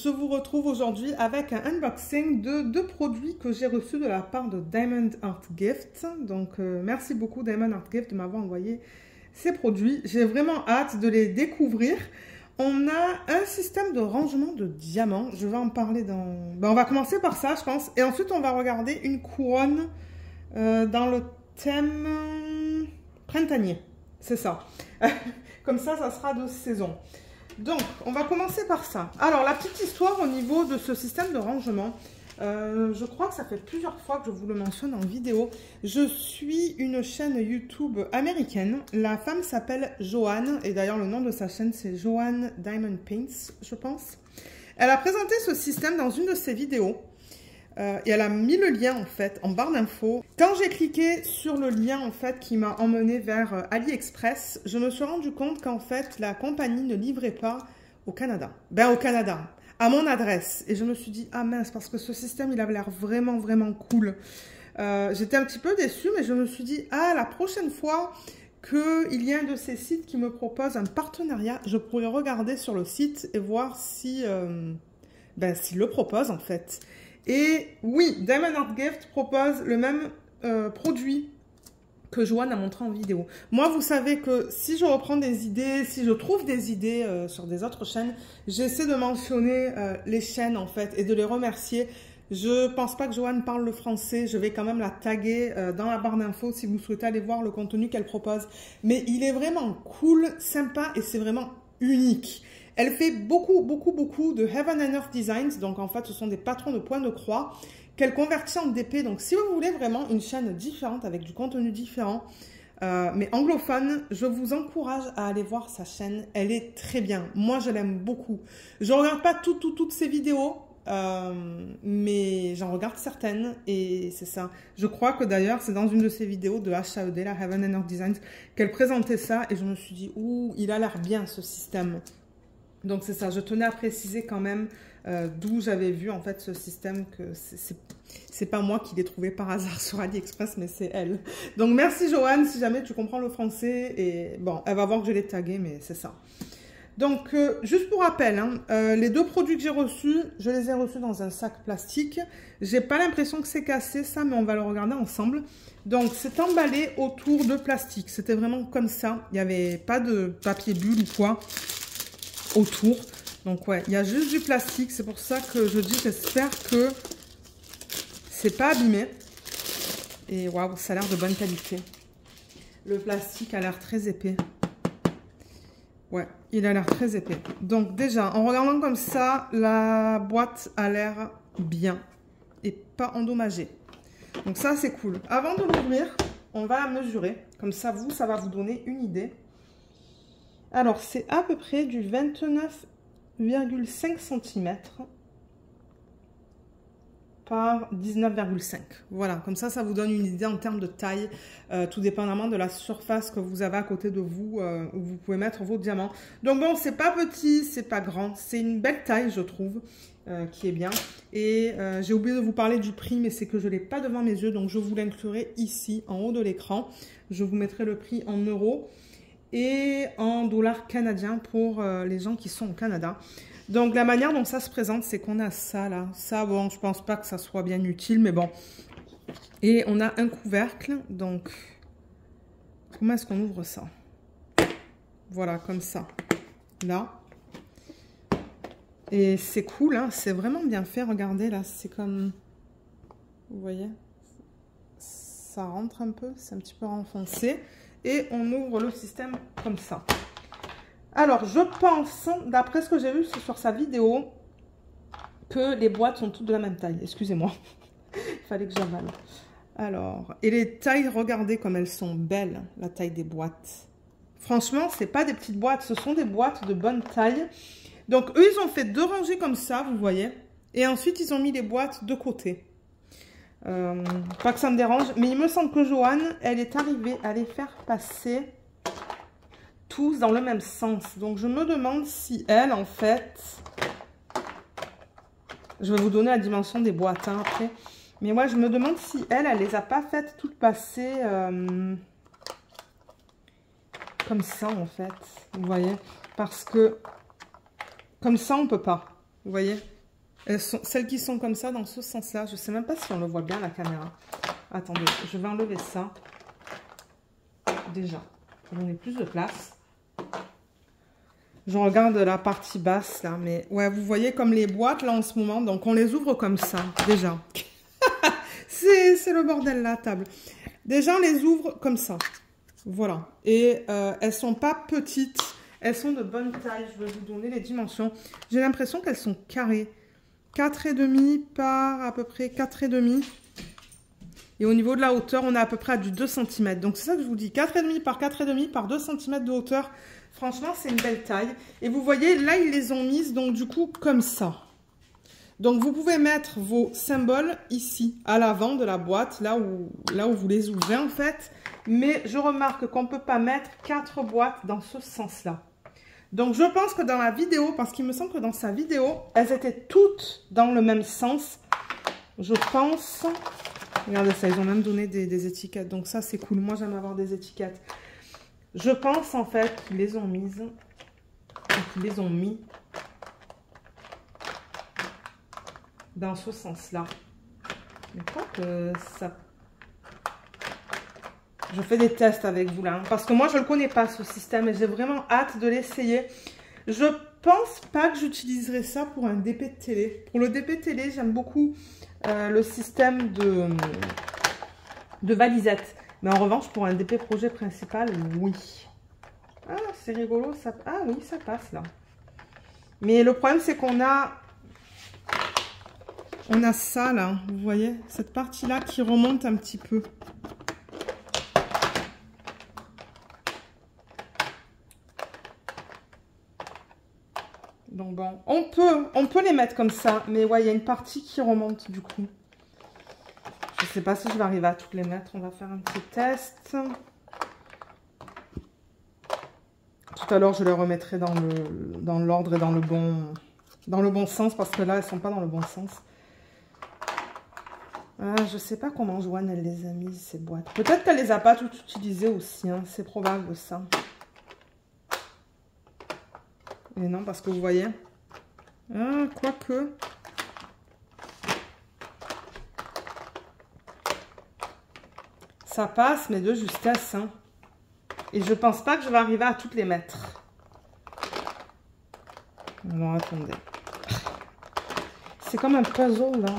je vous retrouve aujourd'hui avec un unboxing de deux produits que j'ai reçus de la part de Diamond Art Gift. Donc, merci beaucoup Diamond Art Gift de m'avoir envoyé ces produits. J'ai vraiment hâte de les découvrir. On a un système de rangement de diamants. Je vais en parler dans... Ben, on va commencer par ça, je pense. Et ensuite, on va regarder une couronne dans le thème printanier. C'est ça. Comme ça sera de saison. Donc, on va commencer par ça. Alors, la petite histoire au niveau de ce système de rangement. Je crois que ça fait plusieurs fois que je vous le mentionne en vidéo. Je suis une chaîne YouTube américaine. La femme s'appelle Joanne. Et d'ailleurs, le nom de sa chaîne, c'est Joanne Diamond Paints, je pense. Elle a présenté ce système dans une de ses vidéos. Et elle a mis le lien, en fait, en barre d'infos. Quand j'ai cliqué sur le lien, en fait, qui m'a emmené vers AliExpress, je me suis rendu compte qu'en fait, la compagnie ne livrait pas au Canada. Ben, au Canada, à mon adresse. Et je me suis dit, ah mince, parce que ce système, il avait l'air vraiment, vraiment cool. J'étais un petit peu déçue, mais je me suis dit, ah, la prochaine fois qu'il y a un de ces sites qui me propose un partenariat, je pourrais regarder sur le site et voir si, s'il le propose, en fait. Et oui, Diamond Art Gift propose le même produit que Joanne a montré en vidéo. Moi, vous savez que si je reprends des idées, si je trouve des idées sur des autres chaînes, j'essaie de mentionner les chaînes en fait et de les remercier. Je pense pas que Joanne parle le français, je vais quand même la taguer dans la barre d'infos si vous souhaitez aller voir le contenu qu'elle propose. Mais il est vraiment cool, sympa et c'est vraiment unique. Elle fait beaucoup de Heaven and Earth Designs, donc en fait ce sont des patrons de points de croix qu'elle convertit en DP. Donc si vous voulez vraiment une chaîne différente avec du contenu différent, mais anglophone, je vous encourage à aller voir sa chaîne. Elle est très bien, moi je l'aime beaucoup. Je regarde pas toutes ses vidéos, mais j'en regarde certaines et c'est ça. Je crois que d'ailleurs c'est dans une de ses vidéos de HAED, la Heaven and Earth Designs, qu'elle présentait ça et je me suis dit, ouh, il a l'air bien ce système. Donc c'est ça, je tenais à préciser quand même d'où j'avais vu en fait ce système, que c'est pas moi qui l'ai trouvé par hasard sur AliExpress, mais c'est elle. Donc merci Joanne, si jamais tu comprends le français, et bon, elle va voir que je l'ai tagué, mais c'est ça. Donc juste pour rappel, hein, les deux produits que j'ai reçus, je les ai reçus dans un sac plastique. J'ai pas l'impression que c'est cassé ça, mais on va le regarder ensemble. Donc c'est emballé autour de plastique, c'était vraiment comme ça, il n'y avait pas de papier bulle ou quoi autour. Donc ouais, il y a juste du plastique. C'est pour ça que je dis, j'espère que c'est pas abîmé. Et waouh, ça a l'air de bonne qualité. Le plastique a l'air très épais. Ouais, il a l'air très épais. Donc déjà, en regardant comme ça, la boîte a l'air bien et pas endommagée. Donc ça, c'est cool. Avant de l'ouvrir, on va la mesurer. Comme ça, ça va vous donner une idée. Alors, c'est à peu près du 29,5 cm par 19,5. Voilà, comme ça vous donne une idée en termes de taille, tout dépendamment de la surface que vous avez à côté de vous, où vous pouvez mettre vos diamants. Donc bon, c'est pas petit, c'est pas grand, c'est une belle taille, je trouve, qui est bien. Et j'ai oublié de vous parler du prix, mais c'est que je l'ai pas devant mes yeux, donc je vous l'inclurai ici, en haut de l'écran. Je vous mettrai le prix en euros et en dollars canadiens pour les gens qui sont au Canada. Donc la manière dont ça se présente, c'est qu'on a ça là. Ça, bon, je pense pas que ça soit bien utile, mais bon. Et on a un couvercle. Donc, comment est-ce qu'on ouvre ça? Voilà, comme ça. Là. Et c'est cool, hein, c'est vraiment bien fait. Regardez là, c'est comme... Vous voyez? Ça rentre un peu, c'est un petit peu renfoncé. Et on ouvre le système comme ça. Alors, je pense, d'après ce que j'ai vu sur sa vidéo, que les boîtes sont toutes de la même taille. Excusez-moi, il fallait que j'avale. Alors, et les tailles, regardez comme elles sont belles, la taille des boîtes. Franchement, c'est pas des petites boîtes, ce sont des boîtes de bonne taille. Donc, eux, ils ont fait deux rangées comme ça, vous voyez. Et ensuite, ils ont mis les boîtes de côté. Pas que ça me dérange, mais il me semble que Joanne, elle est arrivée à les faire passer tous dans le même sens. Donc je me demande si elle, en fait, je vais vous donner la dimension des boîtes hein, après, mais moi je me demande si elle les a pas faites toutes passer comme ça en fait, vous voyez, parce que comme ça on peut pas. Vous voyez? Celles qui sont comme ça, dans ce sens-là. Je ne sais même pas si on le voit bien, la caméra. Attendez, je vais enlever ça. Déjà, pour donner plus de place. Je regarde la partie basse, là. Mais ouais, vous voyez comme les boîtes, là, en ce moment. Donc, on les ouvre comme ça, déjà. C'est le bordel, la table. Déjà, on les ouvre comme ça. Voilà. Et elles sont pas petites. Elles sont de bonne taille. Je vais vous donner les dimensions. J'ai l'impression qu'elles sont carrées. 4,5 par à peu près 4,5. Et au niveau de la hauteur, on est à peu près à du 2 cm. Donc, c'est ça que je vous dis. 4,5 par 4,5 par 2 cm de hauteur. Franchement, c'est une belle taille. Et vous voyez, là, ils les ont mises, donc du coup, comme ça. Donc, vous pouvez mettre vos symboles ici, à l'avant de la boîte, là où vous les ouvrez, en fait. Mais je remarque qu'on ne peut pas mettre 4 boîtes dans ce sens-là. Donc, je pense que dans la vidéo, parce qu'il me semble que dans sa vidéo, elles étaient toutes dans le même sens. Je pense... Regardez ça, ils ont même donné des étiquettes. Donc, ça, c'est cool. Moi, j'aime avoir des étiquettes. Je pense, en fait, qu'ils les ont mises. Qu'ils les ont mis dans ce sens-là. Mais quoi que ça... Je fais des tests avec vous là, hein, parce que moi je ne le connais pas ce système et j'ai vraiment hâte de l'essayer. Je pense pas que j'utiliserai ça pour un DP de télé. Pour le DP télé, j'aime beaucoup le système de valisette. Mais en revanche, pour un DP projet principal, oui. Ah, c'est rigolo. Ça... Ah oui, ça passe là. Mais le problème, c'est qu'on a... On a ça là, vous voyez, cette partie-là qui remonte un petit peu. Donc bon, on peut les mettre comme ça, mais ouais, il y a une partie qui remonte du coup. Je sais pas si je vais arriver à toutes les mettre, on va faire un petit test. Tout à l'heure, je les remettrai dans l'ordre et dans le bon sens, parce que là, elles sont pas dans le bon sens. Ah, je sais pas comment Joanne, elle les a mises, ces boîtes. Peut-être qu'elle les a pas toutes utilisées aussi, hein. C'est probable ça. Et non, parce que vous voyez. Ah, quoique. Ça passe, mais de justesse, hein. Et je pense pas que je vais arriver à toutes les mettre. Alors, attendez. C'est comme un puzzle, là.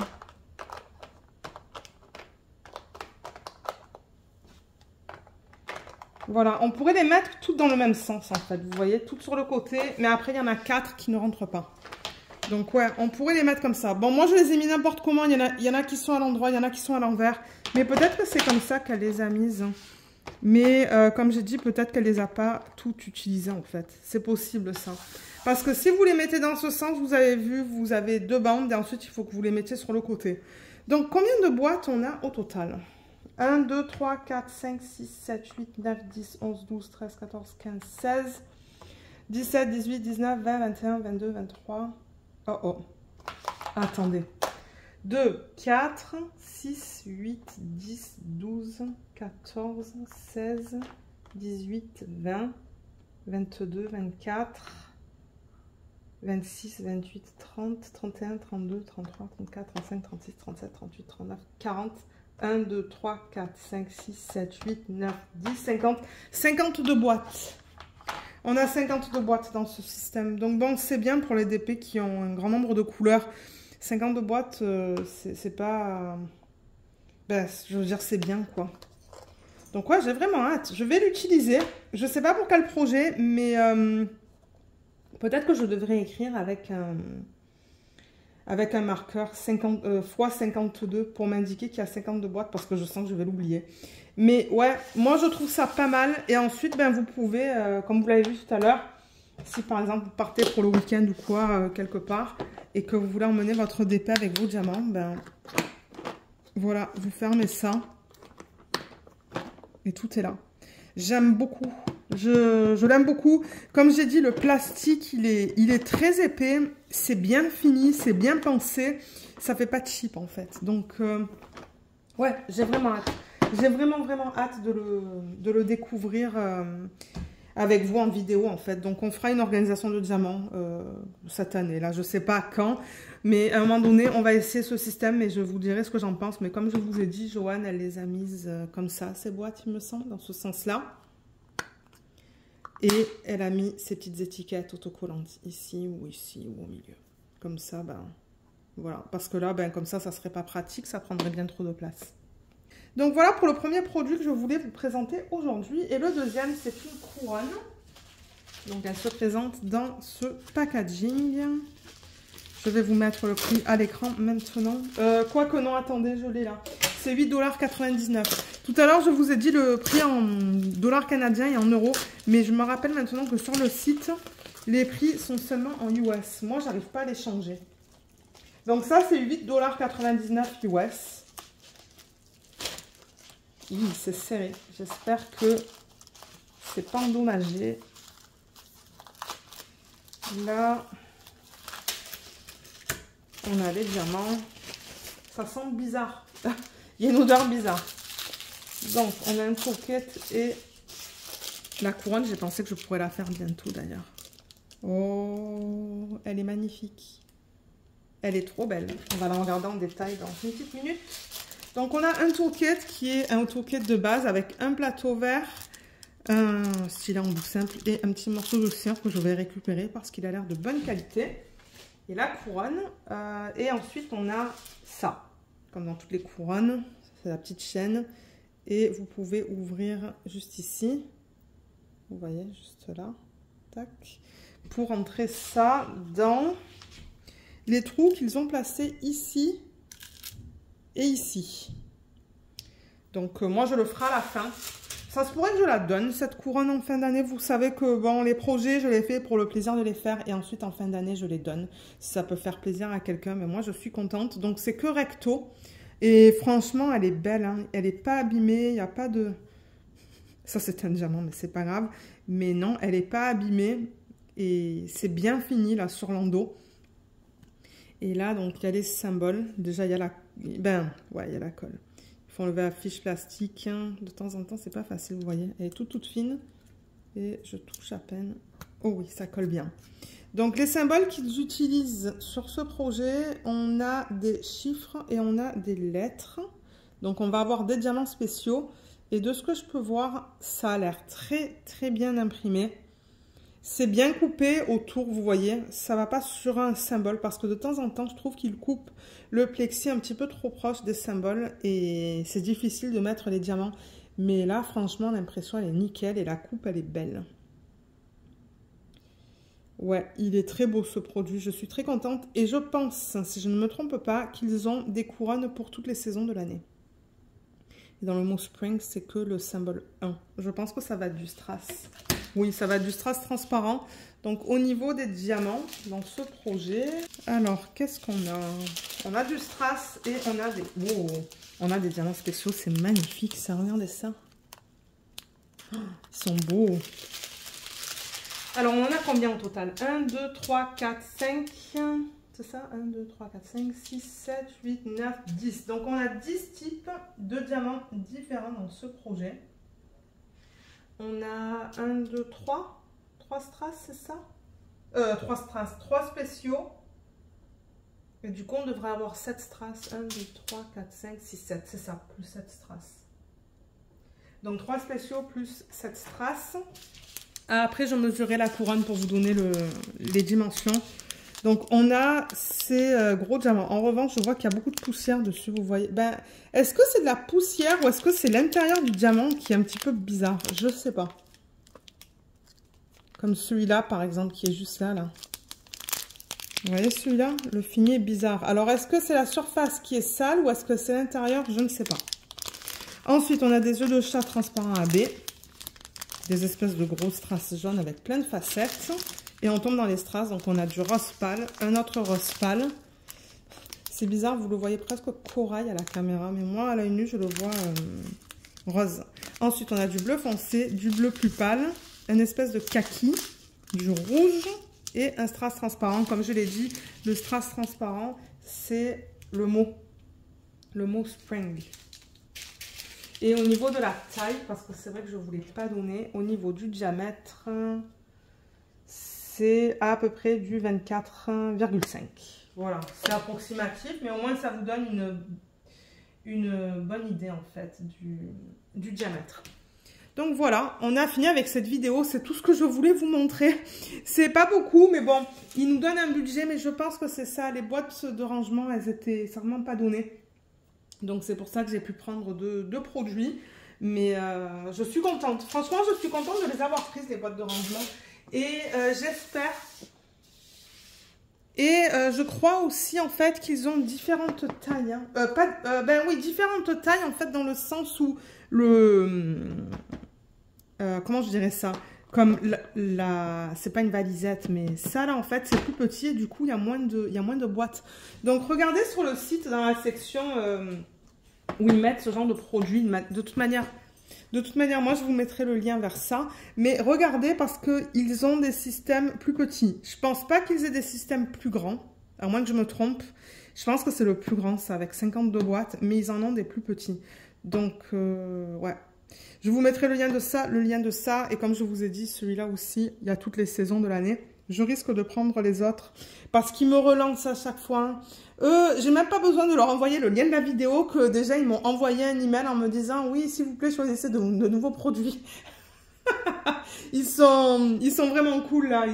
Voilà, on pourrait les mettre toutes dans le même sens, en fait. Vous voyez, toutes sur le côté. Mais après, il y en a 4 qui ne rentrent pas. Donc, ouais, on pourrait les mettre comme ça. Bon, moi, je les ai mis n'importe comment. Il y en a qui sont à l'endroit, il y en a qui sont à l'envers. Mais peut-être que c'est comme ça qu'elle les a mises. Mais, comme j'ai dit, peut-être qu'elle les a pas toutes utilisées, en fait. C'est possible, ça. Parce que si vous les mettez dans ce sens, vous avez vu, vous avez 2 bandes. Et ensuite, il faut que vous les mettiez sur le côté. Donc, combien de boîtes on a au total ? 1, 2, 3, 4, 5, 6, 7, 8, 9, 10, 11, 12, 13, 14, 15, 16, 17, 18, 19, 20, 21, 22, 23. Oh oh. Attendez. 2, 4, 6, 8, 10, 12, 14, 16, 18, 20, 22, 24, 26, 28, 30, 31, 32, 33, 34, 35, 36, 37, 38, 39, 40. 1, 2, 3, 4, 5, 6, 7, 8, 9, 10, 50. 52 boîtes. On a 52 boîtes dans ce système. Donc bon, c'est bien pour les DP qui ont un grand nombre de couleurs. 52 boîtes, c'est pas... Ben, je veux dire, c'est bien, quoi. Donc ouais, j'ai vraiment hâte. Je vais l'utiliser. Je sais pas pour quel projet, mais peut-être que je devrais écrire avec un marqueur 50, x 52 pour m'indiquer qu'il y a 52 boîtes parce que je sens que je vais l'oublier. Mais ouais, moi je trouve ça pas mal. Et ensuite, ben, vous pouvez, comme vous l'avez vu tout à l'heure, si par exemple vous partez pour le week-end ou quoi, quelque part, et que vous voulez emmener votre DP avec vos diamants, ben voilà, vous fermez ça. Et tout est là. J'aime beaucoup. Je l'aime beaucoup. Comme j'ai dit, le plastique, il est très épais. C'est bien fini, c'est bien pensé. Ça fait pas cheap, en fait. Donc, ouais, j'ai vraiment hâte. J'ai vraiment hâte de le découvrir avec vous en vidéo en fait. Donc on fera une organisation de diamants cette année, là je sais pas quand, mais à un moment donné on va essayer ce système et je vous dirai ce que j'en pense. Mais comme je vous ai dit, Joanne elle les a mises comme ça, ces boîtes il me semble, dans ce sens-là. Et elle a mis ces petites étiquettes autocollantes ici ou au milieu. Comme ça, ben voilà, parce que là, ben comme ça serait pas pratique, ça prendrait bien trop de place. Donc voilà pour le premier produit que je voulais vous présenter aujourd'hui. Et le deuxième, c'est une couronne. Donc elle se présente dans ce packaging. Je vais vous mettre le prix à l'écran maintenant. Quoique non, attendez, je l'ai là. C'est 8,99 $. Tout à l'heure, je vous ai dit le prix en dollars canadiens et en euros. Mais je me rappelle maintenant que sur le site, les prix sont seulement en US. Moi, j'arrive pas à les changer. Donc ça, c'est 8,99 $ US. Oui, c'est serré. J'espère que c'est pas endommagé. Là, on a les diamants. Ça sent bizarre. Il y a une odeur bizarre. Donc, on a une coquette et la couronne. J'ai pensé que je pourrais la faire bientôt d'ailleurs. Oh, elle est magnifique. Elle est trop belle. On va la regarder en détail dans une petite minute. Donc, on a un toolkit qui est un toolkit de base avec un plateau vert, un stylet en bout simple et un petit morceau de cire que je vais récupérer parce qu'il a l'air de bonne qualité. Et la couronne. Et ensuite, on a ça. Comme dans toutes les couronnes, c'est la petite chaîne. Et vous pouvez ouvrir juste ici. Vous voyez, juste là. Tac. Pour entrer ça dans les trous qu'ils ont placés ici et ici. Donc moi je le ferai à la fin. Ça se pourrait que je la donne cette couronne en fin d'année. Vous savez que bon, les projets je les fais pour le plaisir de les faire et ensuite en fin d'année je les donne. Si ça peut faire plaisir à quelqu'un, mais moi je suis contente. Donc c'est que recto et franchement elle est belle, hein. Elle n'est pas abîmée, il n'y a pas de... Ça c'est un diamant mais c'est pas grave. Mais non, elle n'est pas abîmée et c'est bien fini là sur l'endos. Et là, donc, il y a les symboles. Déjà, il y a la... Ben, ouais, il y a la colle. Il faut enlever la fiche plastique. De temps en temps, c'est pas facile, vous voyez. Elle est toute fine. Et je touche à peine. Oh oui, ça colle bien. Donc, les symboles qu'ils utilisent sur ce projet, on a des chiffres et on a des lettres. Donc, on va avoir des diamants spéciaux. Et de ce que je peux voir, ça a l'air très bien imprimé. C'est bien coupé autour, vous voyez, ça va pas sur un symbole parce que de temps en temps, je trouve qu'il coupe le plexi un petit peu trop proche des symboles et c'est difficile de mettre les diamants. Mais là, franchement, l'impression, elle est nickel et la coupe, elle est belle. Ouais, il est très beau ce produit, je suis très contente et je pense, si je ne me trompe pas, qu'ils ont des couronnes pour toutes les saisons de l'année. Et dans le mot Spring, c'est que le symbole 1. Je pense que ça va être du strass. Oui, ça va être du strass transparent. Donc, au niveau des diamants, dans ce projet... Alors, qu'est-ce qu'on a? On a du strass et on a des... Wow, on a des diamants spéciaux, c'est magnifique. Ça, regardez ça. Oh, ils sont beaux. Alors, on en a combien au total? 1, 2, 3, 4, 5... C'est ça? 1, 2, 3, 4, 5, 6, 7, 8, 9, 10. Donc, on a 10 types de diamants différents dans ce projet. On a 1, 2, 3. 3 strass, c'est ça? 3 strass. 3 spéciaux. Et du coup, on devrait avoir 7 strass. 1, 2, 3, 4, 5, 6, 7. C'est ça, plus 7 strass. Donc, 3 spéciaux plus 7 strass. Après, je mesurerai la couronne pour vous donner les dimensions. Donc, on a ces gros diamants. En revanche, je vois qu'il y a beaucoup de poussière dessus, vous voyez. Ben, est-ce que c'est de la poussière ou est-ce que c'est l'intérieur du diamant qui est un petit peu bizarre? Je ne sais pas. Comme celui-là, par exemple, qui est juste là, là. Vous voyez celui-là? Le fini est bizarre. Alors, est-ce que c'est la surface qui est sale ou est-ce que c'est l'intérieur? Je ne sais pas. Ensuite, on a des œufs de chat transparents AB. Des espèces de gros strass jaunes avec plein de facettes. Et on tombe dans les strass, donc on a du rose pâle, un autre rose pâle. C'est bizarre, vous le voyez presque corail à la caméra, mais moi, à l'œil nu, je le vois rose. Ensuite, on a du bleu foncé, du bleu plus pâle, une espèce de kaki, du rouge et un strass transparent. Comme je l'ai dit, le strass transparent, c'est le mot spring. Et au niveau de la taille, parce que c'est vrai que je ne vous l'ai pas donné, au niveau du diamètre, c'est à peu près du 24,5. Voilà, c'est approximatif, mais au moins ça vous donne une bonne idée en fait du diamètre. Donc voilà, on a fini avec cette vidéo, c'est tout ce que je voulais vous montrer. C'est pas beaucoup, mais bon, il nous donne un budget, mais je pense que c'est ça. Les boîtes de rangement, elles étaient certainement pas données. Donc c'est pour ça que j'ai pu prendre deux produits. Mais je suis contente. Franchement, je suis contente de les avoir prises, les boîtes de rangement. Et j'espère... Et je crois aussi en fait qu'ils ont différentes tailles. Hein. Ben oui, différentes tailles en fait dans le sens où comment je dirais ça? Comme c'est pas une valisette, mais ça là en fait c'est plus petit et du coup il y a moins de boîtes. Donc regardez sur le site dans la section où ils mettent ce genre de produits. De toute manière, moi je vous mettrai le lien vers ça. Mais regardez parce qu'ils ont des systèmes plus petits. Je pense pas qu'ils aient des systèmes plus grands, à moins que je me trompe. Je pense que c'est le plus grand, ça, avec 52 boîtes, mais ils en ont des plus petits. Donc ouais. Je vous mettrai le lien de ça, et comme je vous ai dit, celui-là aussi, il y a toutes les saisons de l'année. Je risque de prendre les autres parce qu'ils me relancent à chaque fois. J'ai même pas besoin de leur envoyer le lien de la vidéo, que déjà ils m'ont envoyé un email en me disant oui, s'il vous plaît, choisissez de nouveaux produits. Ils sont vraiment cool là.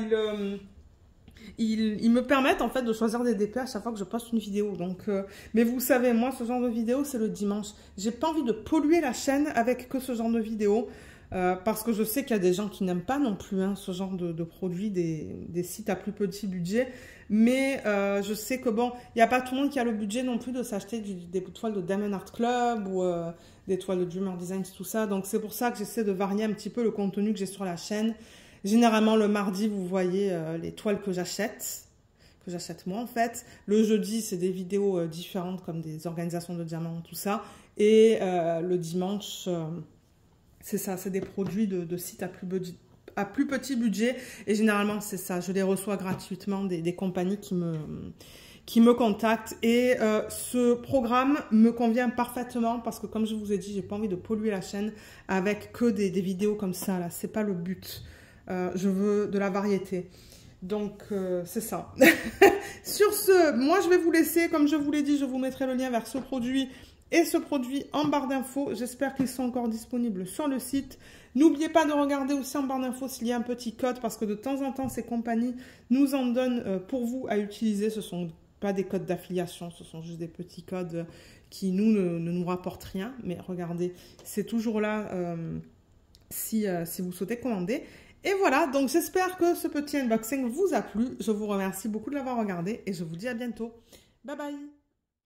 Ils me permettent en fait de choisir des DP à chaque fois que je poste une vidéo. Donc, mais vous savez, moi, ce genre de vidéo, c'est le dimanche. J'ai pas envie de polluer la chaîne avec que ce genre de vidéo. Parce que je sais qu'il y a des gens qui n'aiment pas non plus hein, ce genre de produits, des sites à plus petit budget. Mais je sais que bon, il n'y a pas tout le monde qui a le budget non plus de s'acheter des toiles de Diamond Art Club ou des toiles de Dreamer Designs, tout ça. Donc c'est pour ça que j'essaie de varier un petit peu le contenu que j'ai sur la chaîne. Généralement, le mardi, vous voyez les toiles que j'achète moi en fait. Le jeudi, c'est des vidéos différentes comme des organisations de diamants, tout ça. Et le dimanche, c'est ça, c'est des produits de sites à plus petit budget. Et généralement, c'est ça, je les reçois gratuitement des compagnies qui me contactent. Et ce programme me convient parfaitement parce que comme je vous ai dit, j'ai pas envie de polluer la chaîne avec que des vidéos comme ça. Là, c'est pas le but. Je veux de la variété. Donc, c'est ça. Sur ce, moi, je vais vous laisser. Comme je vous l'ai dit, je vous mettrai le lien vers ce produit et ce produit en barre d'infos. J'espère qu'ils sont encore disponibles sur le site. N'oubliez pas de regarder aussi en barre d'infos s'il y a un petit code parce que de temps en temps, ces compagnies nous en donnent pour vous à utiliser. Ce ne sont pas des codes d'affiliation, ce sont juste des petits codes qui, ne nous rapportent rien. Mais regardez, c'est toujours là si vous souhaitez commander. Et voilà, donc j'espère que ce petit unboxing vous a plu. Je vous remercie beaucoup de l'avoir regardé et je vous dis à bientôt. Bye bye!